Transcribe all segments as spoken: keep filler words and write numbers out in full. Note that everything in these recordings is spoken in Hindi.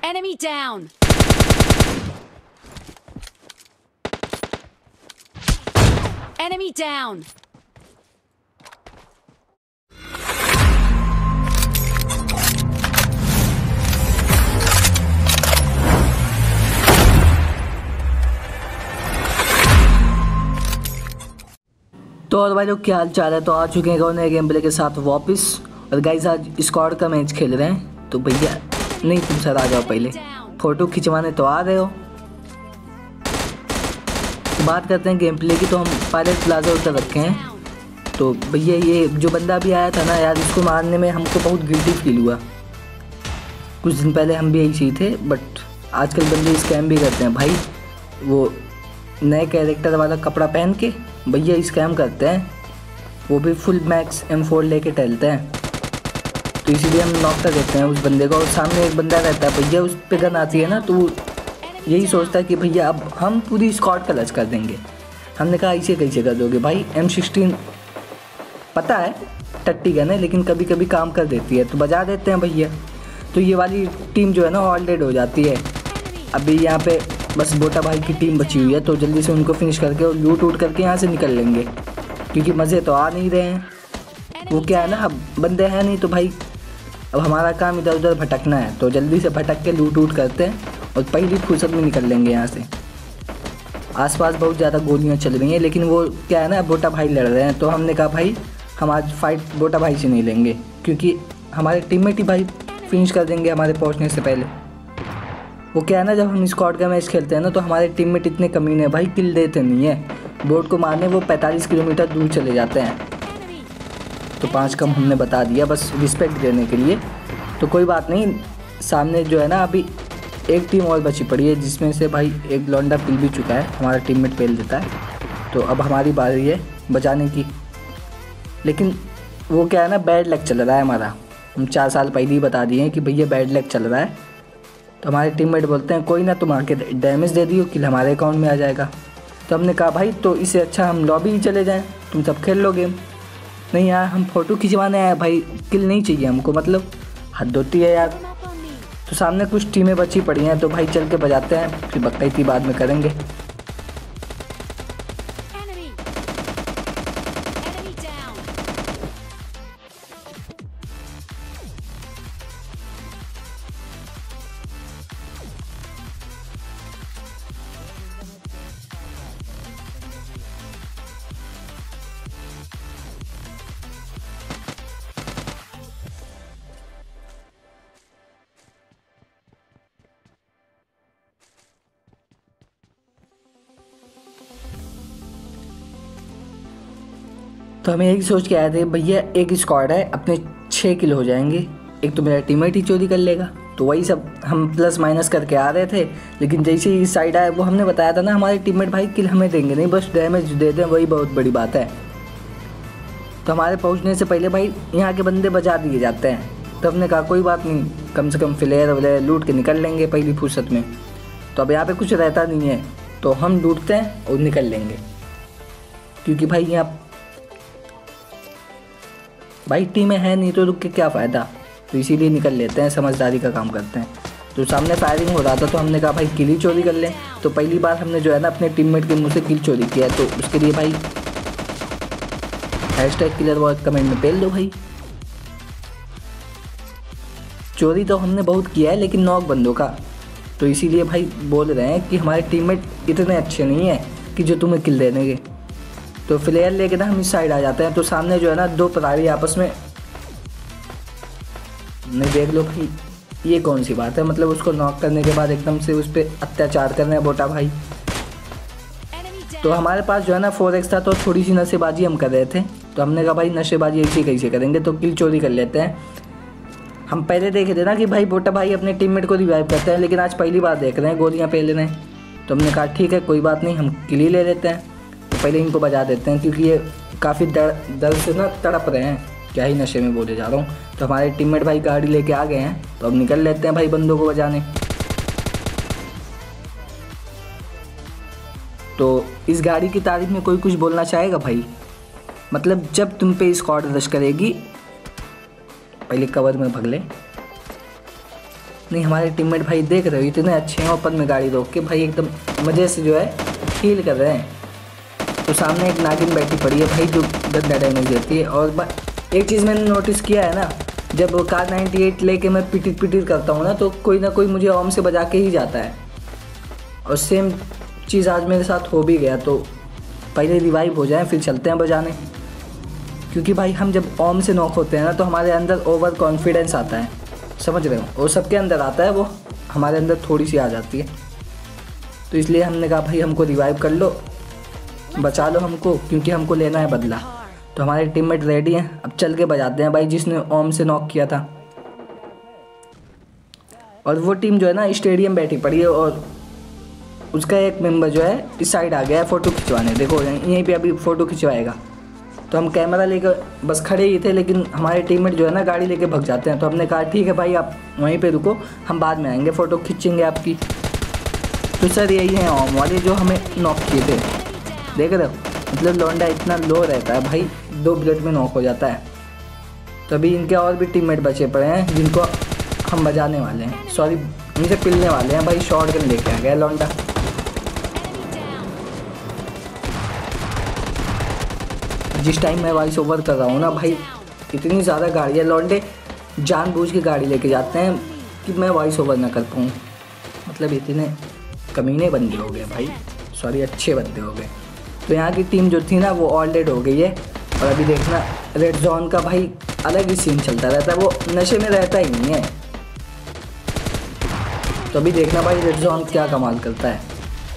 Enemy down. Enemy down. तो और भाई लोग क्या हाल चाल है। तो आ चुके हैं नए गेम प्ले के साथ वापस। और गाइस आज स्क्वाड का मैच खेल रहे हैं। तो भैया नहीं तुम सर आ जाओ, पहले फोटो खिंचवाने तो आ रहे हो। तो बात करते हैं गेम प्ले की। तो हम पायलट प्लाजा उतर रखे हैं। तो भैया ये जो बंदा भी आया था ना यार, इसको मारने में हमको बहुत गिल्टी फील हुआ। कुछ दिन पहले हम भी ऐसे ही थे, बट आजकल बंदे स्कैम भी करते हैं भाई। वो नए कैरेक्टर वाला कपड़ा पहन के भैया स्कैम करते हैं, वो भी फुल मैक्स एम फोर लेके टहलते हैं। तो इसीलिए हम नॉक कर देते हैं उस बंदे को। और सामने एक बंदा रहता है भैया, उस पे गन आती है ना, तो वो यही सोचता है कि भैया अब हम पूरी स्क्वाड कलच कर देंगे। हमने कहा ऐसे कैसे कर दोगे भाई, एम सिक्सटीन पता है टट्टी गन है, लेकिन कभी कभी काम कर देती है, तो बजा देते हैं भैया। तो ये वाली टीम जो है ना ऑल डेड हो जाती है। अभी यहाँ पे बस बोटा भाई की टीम बची हुई है, तो जल्दी से उनको फिनिश करके और लूट उट करके यहाँ से निकल लेंगे, क्योंकि मज़े तो आ नहीं रहे हैं। वो क्या है ना, अब बंदे हैं नहीं, तो भाई अब हमारा काम इधर उधर भटकना है। तो जल्दी से भटक के लूट उट करते हैं और पहली फुर्सत में निकल लेंगे यहाँ से। आसपास बहुत ज़्यादा गोलियाँ चल रही हैं, लेकिन वो क्या है ना, बोटा भाई लड़ रहे हैं। तो हमने कहा भाई हम आज फाइट बोटा भाई से नहीं लेंगे, क्योंकि हमारे टीममेट ही भाई फिनिश कर देंगे हमारे पहुँचने से पहले। वो क्या है ना, जब हम स्क्वाड का मैच खेलते हैं ना, तो हमारे टीममेट इतने कमीने हैं भाई, किल देते नहीं है। बोट को मारने वो पैंतालीस किलोमीटर दूर चले जाते हैं। तो पाँच कम हमने बता दिया बस रिस्पेक्ट देने के लिए। तो कोई बात नहीं, सामने जो है ना अभी एक टीम और बची पड़ी है, जिसमें से भाई एक लौंडा पिल भी चुका है, हमारा टीममेट पेल देता है। तो अब हमारी बारी है बचाने की। लेकिन वो क्या है ना, बैड लक चल रहा है हमारा। हम चार साल पहले ही बता दिए हैं कि भैया बैड लक चल रहा है। तो हमारे टीममेट बोलते हैं कोई ना, तुम आके डैमेज दे दियो, किल हमारे अकाउंट में आ जाएगा। तो हमने कहा भाई तो इससे अच्छा हम लॉबी ही चले जाएं, तुम सब खेल लो गेम। नहीं यार हम फ़ोटो खिंचवाने आए भाई, किल नहीं चाहिए हमको, मतलब हद होती है यार। तो सामने कुछ टीमें बची पड़ी हैं, तो भाई चल के बजाते हैं, फिर बकैती बाद में करेंगे। तो हमें यही सोच के आए थे भैया एक स्क्वाड है, अपने छः किल हो जाएंगे, एक तो मेरा टीममेट ही चोरी कर लेगा। तो वही सब हम प्लस माइनस करके आ रहे थे। लेकिन जैसे ही इस साइड आए, वो हमने बताया था ना हमारे टीममेट भाई किल हमें देंगे नहीं, बस डैमेज दे दें, वही बहुत बड़ी बात है। तो हमारे पहुंचने से पहले भाई यहाँ के बंदे बजा दिए जाते हैं। तो हमने कहा कोई बात नहीं, कम से कम फ्लेयर वलेयर लूट के निकल लेंगे पहली फुर्सत में। तो अब यहाँ पर कुछ रहता नहीं है, तो हम लूटते हैं और निकल लेंगे, क्योंकि भाई यहाँ भाई टीमें हैं नहीं, तो रुक के क्या फ़ायदा। तो इसीलिए निकल लेते हैं, समझदारी का काम करते हैं। तो सामने फायरिंग हो रहा था, तो हमने कहा भाई किल ही चोरी कर लें। तो पहली बार हमने जो है ना अपने टीममेट के मुंह से किल चोरी किया है, तो उसके लिए भाई हैशटैग किलर वॉर कमेंट में पेल दो भाई। चोरी तो हमने बहुत किया है, लेकिन नॉक बंदों का। तो इसीलिए भाई बोल रहे हैं कि हमारे टीममेट इतने अच्छे नहीं हैं कि जो तुम्हें किल दे देंगे। तो फ्लेयर लेके ना हम इस साइड आ जाते हैं। तो सामने जो है ना दो परारी आपस में नहीं, देख लो भाई ये कौन सी बात है, मतलब उसको नॉक करने के बाद एकदम से उस पर अत्याचार करना है बोटा भाई। तो हमारे पास जो है ना फोर एक्स था, तो थोड़ी सी नशेबाजी हम कर रहे थे। तो हमने कहा भाई नशेबाजी ऐसी कैसे करेंगे, तो किल चोरी कर लेते हैं। हम पहले देखे थे ना कि भाई बोटा भाई अपने टीममेट को रिवाइव करते हैं, लेकिन आज पहली बार देख रहे हैं गोलियाँ पेल रहे हैं। तो हमने कहा ठीक है कोई बात नहीं, हम किल ही ले लेते हैं। तो पहले इनको बजा देते हैं, क्योंकि ये काफ़ी दर दर्द से ना तड़प रहे हैं, क्या ही नशे में बोले जा रहा हूँ। तो हमारे टीममेट भाई गाड़ी लेके आ गए हैं, तो अब निकल लेते हैं भाई बंदों को बजाने। तो इस गाड़ी की तारीफ में कोई कुछ बोलना चाहेगा भाई? मतलब जब तुम पे स्क्वाड रश करेगी, पहले कवर में भग ले। नहीं हमारे टीममेट भाई देख रहे हो इतने अच्छे हैं, ओपन में गाड़ी रोक के भाई एकदम मज़े से जो है हील कर रहे हैं। तो सामने एक नागिन बैठी पड़ी है भाई जो गंदा डैमेज देती है। और एक चीज़ मैंने नोटिस किया है ना, जब कार नाइन्टी एट लेके मैं पिटिट पिटिट करता हूँ ना तो कोई ना कोई मुझे ओम से बजा के ही जाता है। और सेम चीज़ आज मेरे साथ हो भी गया। तो पहले रिवाइव हो जाए फिर चलते हैं बजाने, क्योंकि भाई हम जब ओम से नॉक होते हैं ना तो हमारे अंदर ओवर कॉन्फिडेंस आता है, समझ रहे हो। वो सबके अंदर आता है, वो हमारे अंदर थोड़ी सी आ जाती है। तो इसलिए हमने कहा भाई हमको रिवाइव कर लो, बचा लो हमको, क्योंकि हमको लेना है बदला। तो हमारे टीममेट रेडी हैं, अब चल के बजाते हैं भाई जिसने ओम से नॉक किया था। और वो टीम जो है ना स्टेडियम बैठी पड़ी है और उसका एक मेंबर जो है इस साइड आ गया है फ़ोटो खिंचवाने। देखो यहीं पे अभी फ़ोटो खिंचवाएगा। तो हम कैमरा लेकर बस खड़े ही थे, लेकिन हमारे टीममेट जो है ना गाड़ी लेके भग जाते हैं। तो हमने कहा ठीक है भाई आप वहीं पे रुको, हम बाद में आएंगे, फ़ोटो खींचेंगे आपकी। तो सर यही हैं ओम वाले जो हमें नॉक किए थे, देख रहे हो। मतलब लौंडा इतना लो रहता है भाई, दो बुलेट में नॉक हो जाता है। तो अभी इनके और भी टीममेट बचे पड़े हैं जिनको हम बजाने वाले हैं, सॉरी इनसे पिलने वाले हैं भाई। शॉर्ट गन लेके आ गया लौंडा। जिस टाइम मैं वॉइस ओवर कर रहा हूँ ना भाई, इतनी ज़्यादा गाड़ियाँ, लौंडे जानबूझ के गाड़ी लेके जाते हैं कि मैं वॉइस ओवर ना कर पाऊँ। मतलब इतने कमीने बंदे हो गए भाई, सॉरी अच्छे बंदे हो गए। तो यहाँ की टीम जो थी ना वो ऑल डेड हो गई है। और अभी देखना रेड जोन का भाई अलग ही सीन चलता रहता है, वो नशे में रहता ही नहीं है। तो अभी देखना भाई रेड जोन क्या कमाल करता है।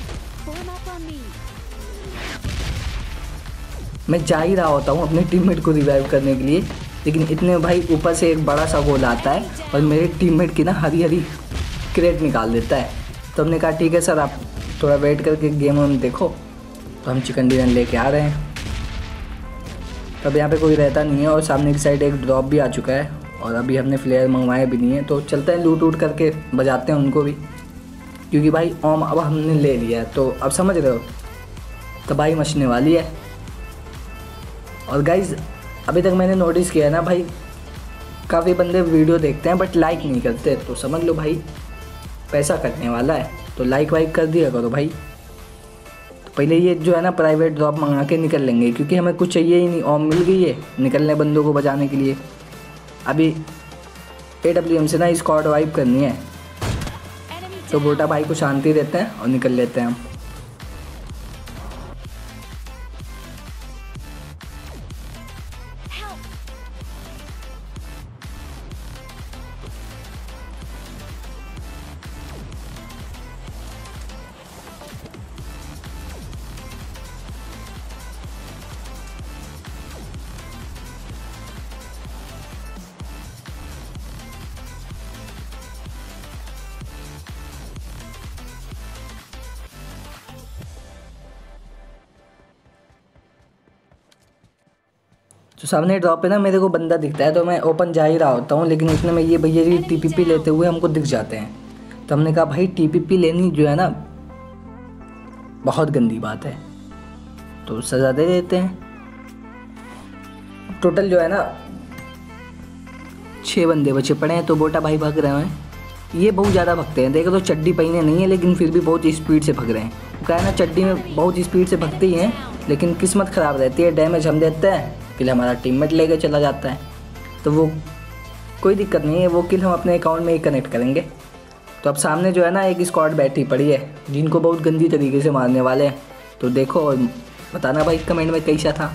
मैं जा ही रहा होता हूँ अपने टीममेट को रिवाइव करने के लिए, लेकिन इतने भाई ऊपर से एक बड़ा सा गोल आता है और मेरे टीममेट की ना हरी हरी क्रेट निकाल देता है। तो हमने कहा ठीक है सर आप थोड़ा वेट करके गेम में देखो। तो हम चिकन डिनर लेके आ रहे हैं। तब यहाँ पे कोई रहता नहीं है और सामने की साइड एक ड्रॉप भी आ चुका है और अभी हमने फ्लेयर मंगवाए भी नहीं है। तो चलते हैं लूट वूट करके बजाते हैं उनको भी, क्योंकि भाई ओम अब हमने ले लिया है। तो अब समझ रहे हो तबाही मचने वाली है। और गाइज़ अभी तक मैंने नोटिस किया है ना भाई, काफ़ी बंदे वीडियो देखते हैं बट लाइक नहीं करते। तो समझ लो भाई पैसा कटने वाला है, तो लाइक वाइक कर दिया करो भाई। तो पहले ये जो है ना प्राइवेट ड्रॉप मंगा के निकल लेंगे, क्योंकि हमें कुछ चाहिए ही नहीं, ओम मिल गई है निकलने बंदों को बचाने के लिए। अभी ए डब्ल्यू एम से ना स्क्वाड वाइप करनी है, तो बोटा भाई को शांति देते हैं और निकल लेते हैं हम। तो सामने ड्रॉप पे ना मेरे को बंदा दिखता है, तो मैं ओपन जा ही रहा होता हूँ, लेकिन इतने में ये भैया जी टीपीपी लेते हुए हमको दिख जाते हैं। तो हमने कहा भाई टीपीपी लेनी जो है ना बहुत गंदी बात है, तो सज़ा दे देते हैं। टोटल जो है ना छः बंदे बचे पड़े हैं, तो बोटा भाई भाग रहे हैं। ये बहुत ज़्यादा भगते हैं, देखो तो चड्डी पहने नहीं है लेकिन फिर भी बहुत स्पीड से भग रहे हैं। क्या है ना चड्डी में बहुत स्पीड से भगते ही हैं, लेकिन किस्मत ख़राब रहती है, डैमेज हम देते हैं, किल हमारा टीममेट लेके चला जाता है। तो वो कोई दिक्कत नहीं है, वो किल हम अपने अकाउंट में ही कनेक्ट करेंगे। तो अब सामने जो है ना एक स्क्वाड बैठी पड़ी है जिनको बहुत गंदी तरीके से मारने वाले हैं। तो देखो और बताना भाई कमेंट में कैसा था।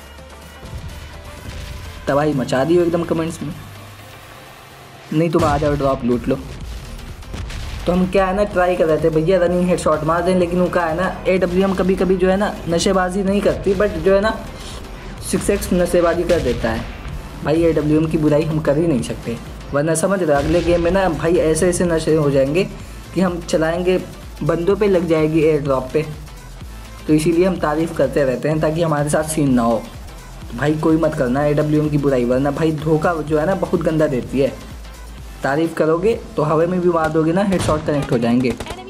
तबाही मचा दी हो एकदम कमेंट्स में, नहीं तुम आ जाओ ड्रॉप लूट लो। तो हम क्या है ना ट्राई कर रहे थे भैया रनिंग हेड शॉट मार दें, लेकिन वो क्या है ना ए डब्ल्यू एम कभी कभी जो है ना नशेबाजी नहीं करती, बट जो है ना सिक्स एक्स नशेबाजी कर देता है। भाई ए डब्ल्यू एम की बुराई हम कर ही नहीं सकते, वरना समझ रहे अगले गेम में ना भाई ऐसे ऐसे नशे हो जाएंगे कि हम चलाएंगे बंदों पे लग जाएगी एयर ड्रॉप पे। तो इसीलिए हम तारीफ़ करते रहते हैं ताकि हमारे साथ सीन ना हो। तो भाई कोई मत करना ए डब्ल्यू एम की बुराई, वरना भाई धोखा जो है ना बहुत गंदा देती है। तारीफ़ करोगे तो हवा में भी मार दोगे ना हेडशॉट कनेक्ट हो जाएंगे।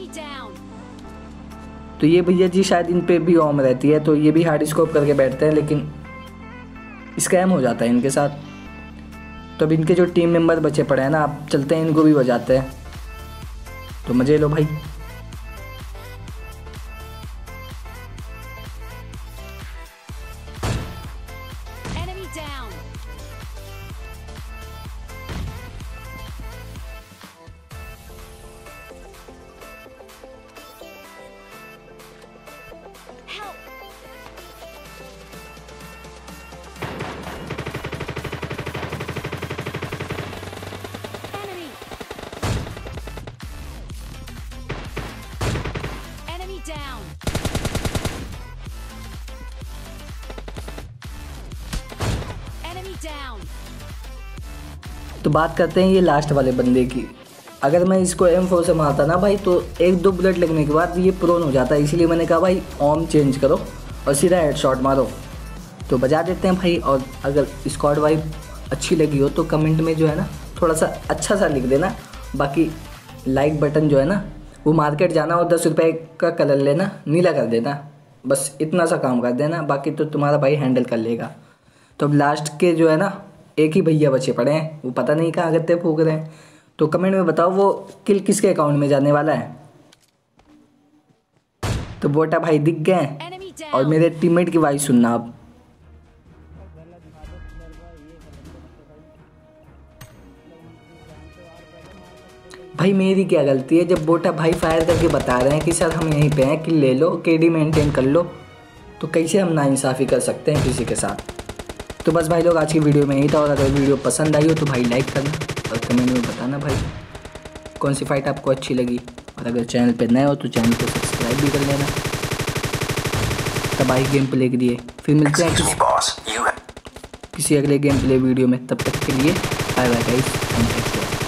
तो ये भैया जी शायद इन पे भी ओम रहती है, तो ये भी हार्ड स्कोप करके बैठते हैं, लेकिन स्कैम हो जाता है इनके साथ। तो अब इनके जो टीम मेंबर बचे पड़े हैं ना, आप चलते हैं इनको भी बजाते हैं। तो मज़े लो भाई। Enemy down. Help. Enemy. Enemy down. Enemy down. तो बात करते हैं ये लास्ट वाले बंदे की। अगर मैं इसको एम फोर से मारता ना भाई तो एक दो बुलेट लगने के बाद ये प्रोन हो जाता है, इसीलिए मैंने कहा भाई ऑम चेंज करो और सीधा हेडशॉट मारो। तो बजा देते हैं भाई। और अगर स्क्वाड वाइब अच्छी लगी हो तो कमेंट में जो है ना थोड़ा सा अच्छा सा लिख देना। बाकी लाइक बटन जो है ना वो मार्केट जाना और दस रुपये का कलर लेना नीला कर देना, बस इतना सा काम कर देना, बाकी तो तुम्हारा भाई हैंडल कर लेगा। तो अब लास्ट के जो है ना एक ही भैया बचे पड़े हैं, वो पता नहीं कहाँ गत्ते फूक रहे हैं। तो कमेंट में बताओ वो किल किसके अकाउंट में जाने वाला है। तो बोटा भाई दिख गए हैं। Enemy down. और मेरे टीममेट की वॉइस सुनना आप। भाई मेरी क्या गलती है, जब बोटा भाई फायर करके बता रहे हैं कि सर हम यहीं पे हैं कि ले लो केडी मेंटेन कर लो, तो कैसे हम नाइंसाफ़ी कर सकते हैं किसी के साथ। तो बस भाई लोग आज की वीडियो में यही था। और अगर वीडियो पसंद आई हो तो भाई लाइक करना और कमेंट में बताना भाई कौन सी फाइट आपको अच्छी लगी। और अगर चैनल पे नए हो तो चैनल को सब्सक्राइब भी कर लेना। तब भाई गेम प्ले के लिए फिर मिलते हैं किसी, किसी अगले गेम प्ले वीडियो में। तब तक के लिए बाय बाय गाइस।